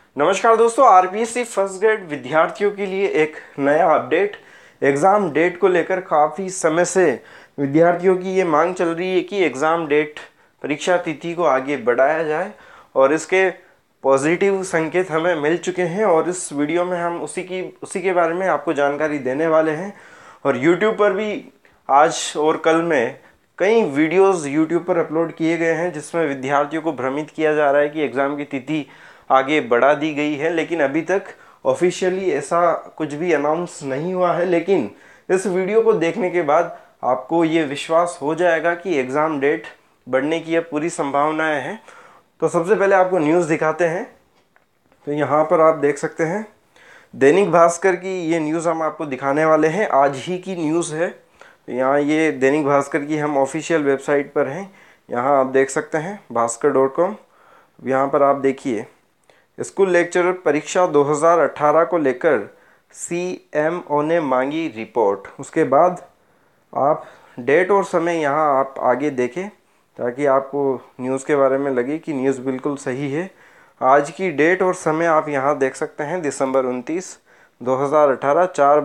नमस्कार दोस्तों, RPSC first grade विद्यार्थियों के लिए एक नया अपडेट। एग्ज़ाम डेट को लेकर काफ़ी समय से विद्यार्थियों की ये मांग चल रही है कि एग्ज़ाम डेट, परीक्षा तिथि को आगे बढ़ाया जाए और इसके पॉजिटिव संकेत हमें मिल चुके हैं और इस वीडियो में हम उसी के बारे में आपको जानकारी देने वाले हैं। और यूट्यूब पर भी आज और कल में कई वीडियोस यूट्यूब पर अपलोड किए गए हैं जिसमें विद्यार्थियों को भ्रमित किया जा रहा है कि एग्ज़ाम की तिथि आगे बढ़ा दी गई है, लेकिन अभी तक ऑफिशियली ऐसा कुछ भी अनाउंस नहीं हुआ है। लेकिन इस वीडियो को देखने के बाद आपको ये विश्वास हो जाएगा कि एग्ज़ाम डेट बढ़ने की अब पूरी संभावनाएं हैं। तो सबसे पहले आपको न्यूज़ दिखाते हैं। तो यहाँ पर आप देख सकते हैं दैनिक भास्कर की ये न्यूज़ हम आपको दिखाने वाले हैं। आज ही की न्यूज़ है। यहाँ ये दैनिक भास्कर की हम ऑफिशियल वेबसाइट पर हैं। यहाँ आप देख सकते हैं भास्कर.com। यहाँ पर आप देखिए, स्कूल लेक्चरर परीक्षा 2018 को लेकर सीएमओ ने मांगी रिपोर्ट। उसके बाद आप डेट और समय यहाँ आप आगे देखें ताकि आपको न्यूज़ के बारे में लगे कि न्यूज़ बिल्कुल सही है। आज की डेट और समय आप यहाँ देख सकते हैं, दिसंबर 29, 2018,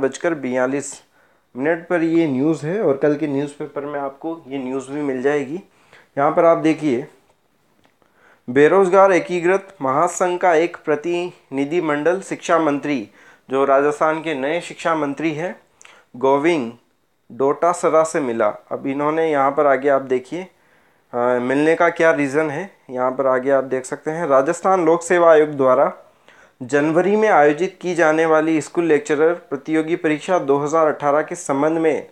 4:42 पर ये न्यूज़ है और कल के न्यूज़पेपर में आपको ये न्यूज़ भी मिल जाएगी। यहाँ पर आप देखिए, बेरोजगार एकीकृत महासंघ का एक प्रतिनिधिमंडल शिक्षा मंत्री, जो राजस्थान के नए शिक्षा मंत्री हैं, गोविंद डोटासरा से मिला। अब इन्होंने यहाँ पर आगे आप देखिए मिलने का क्या रीज़न है। यहाँ पर आगे आप देख सकते हैं, राजस्थान लोक सेवा आयोग द्वारा जनवरी में आयोजित की जाने वाली स्कूल लेक्चरर प्रतियोगी परीक्षा 2018 के संबंध में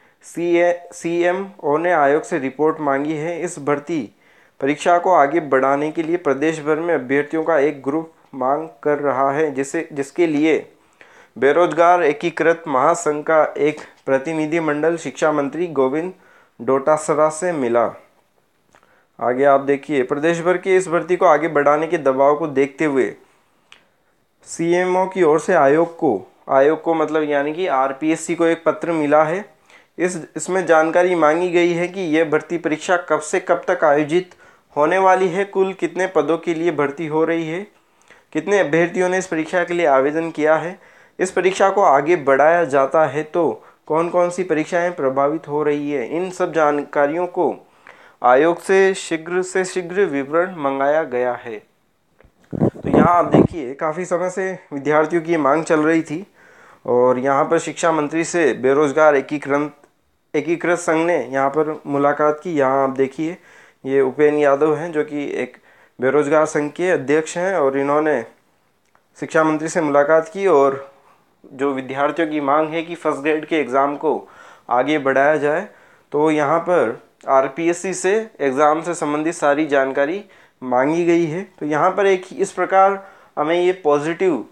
सीएमओ ने आयोग से रिपोर्ट मांगी है। इस भर्ती परीक्षा को आगे बढ़ाने के लिए प्रदेश भर में अभ्यर्थियों का एक ग्रुप मांग कर रहा है, जिसके लिए बेरोजगार एकीकृत महासंघ का एक प्रतिनिधिमंडल शिक्षा मंत्री गोविंद डोटासरा से मिला। आगे आप देखिए, प्रदेश भर की इस भर्ती को आगे बढ़ाने के दबाव को देखते हुए सीएमओ की ओर से आयोग को मतलब यानी कि आरपीएससी को एक पत्र मिला है। इसमें जानकारी मांगी गई है कि यह भर्ती परीक्षा कब से कब तक आयोजित होने वाली है, कुल कितने पदों के लिए भर्ती हो रही है, कितने अभ्यर्थियों ने इस परीक्षा के लिए आवेदन किया है, इस परीक्षा को आगे बढ़ाया जाता है तो कौन कौन सी परीक्षाएं प्रभावित हो रही है। इन सब जानकारियों को आयोग से शीघ्र विवरण मंगाया गया है। तो यहाँ आप देखिए, काफ़ी समय से विद्यार्थियों की मांग चल रही थी और यहाँ पर शिक्षा मंत्री से बेरोजगार एकीकृत संघ ने यहाँ पर मुलाकात की। यहाँ आप देखिए, ये उपेंद्र यादव हैं जो कि एक बेरोजगार संघ के अध्यक्ष हैं और इन्होंने शिक्षा मंत्री से मुलाकात की और जो विद्यार्थियों की मांग है कि फर्स्ट ग्रेड के एग्ज़ाम को आगे बढ़ाया जाए, तो यहाँ पर आरपीएससी से एग्ज़ाम से संबंधित सारी जानकारी मांगी गई है। तो यहाँ पर एक इस प्रकार हमें ये पॉजिटिव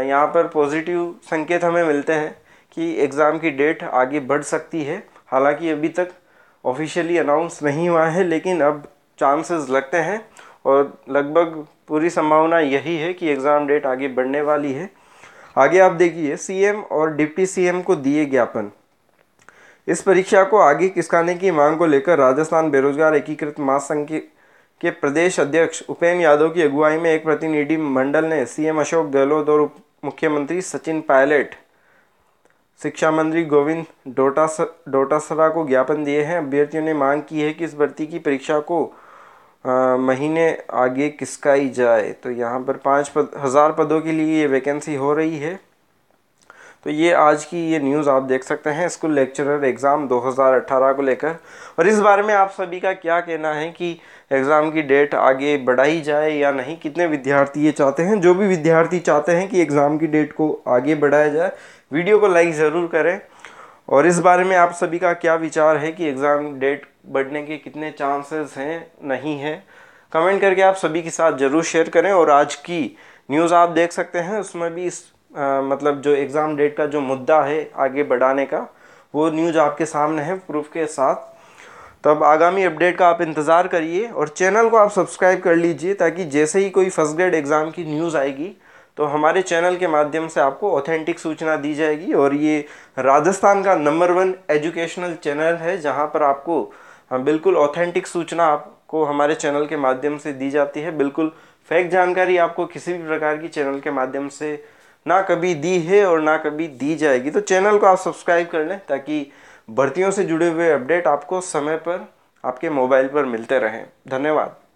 संकेत हमें मिलते हैं कि एग्ज़ाम की डेट आगे बढ़ सकती है। हालांकि अभी तक ऑफिशियली अनाउंस नहीं हुआ है, लेकिन अब चांसेस लगते हैं और लगभग पूरी संभावना यही है कि एग्ज़ाम डेट आगे बढ़ने वाली है। आगे आप देखिए, सीएम और डिप्टी सीएम को दिए ज्ञापन। इस परीक्षा को आगे खिसकाने की मांग को लेकर राजस्थान बेरोजगार एकीकृत महासंघ के प्रदेश अध्यक्ष उपेंद्र यादव की अगुवाई में एक प्रतिनिधि मंडल ने सीएम अशोक गहलोत और उप मुख्यमंत्री सचिन पायलट, शिक्षा मंत्री गोविंद डोटासरा को ज्ञापन दिए हैं। अभ्यर्थियों ने मांग की है कि इस भर्ती की परीक्षा को महीने आगे खिसकाई जाए। तो यहाँ पर 5,000 पदों के लिए ये वैकेंसी हो रही है। तो ये आज की ये न्यूज़ आप देख सकते हैं स्कूल लेक्चरर एग्ज़ाम 2018 को लेकर। और इस बारे में आप सभी का क्या कहना है कि एग्ज़ाम की डेट आगे बढ़ाई जाए या नहीं? कितने विद्यार्थी ये चाहते हैं? जो भी विद्यार्थी चाहते हैं कि एग्ज़ाम की डेट को आगे बढ़ाया जाए, वीडियो को लाइक ज़रूर करें। और इस बारे में आप सभी का क्या विचार है कि एग्ज़ाम डेट बढ़ने के कितने चांसेस हैं, नहीं है? कमेंट करके आप सभी के साथ ज़रूर शेयर करें। और आज की न्यूज़ आप देख सकते हैं, उसमें भी मतलब जो एग्ज़ाम डेट का जो मुद्दा है आगे बढ़ाने का, वो न्यूज़ आपके सामने है प्रूफ के साथ। तब आगामी अपडेट का आप इंतज़ार करिए और चैनल को आप सब्सक्राइब कर लीजिए ताकि जैसे ही कोई फर्स्ट ग्रेड एग्ज़ाम की न्यूज़ आएगी तो हमारे चैनल के माध्यम से आपको ऑथेंटिक सूचना दी जाएगी। और ये राजस्थान का नंबर 1 एजुकेशनल चैनल है जहाँ पर आपको बिल्कुल ऑथेंटिक सूचना आपको हमारे चैनल के माध्यम से दी जाती है, बिल्कुल फेक जानकारी आपको किसी भी प्रकार की चैनल के माध्यम से ना कभी दी है और ना कभी दी जाएगी। तो चैनल को आप सब्सक्राइब कर लें ताकि भर्तियों से जुड़े हुए अपडेट आपको समय पर आपके मोबाइल पर मिलते रहें। धन्यवाद।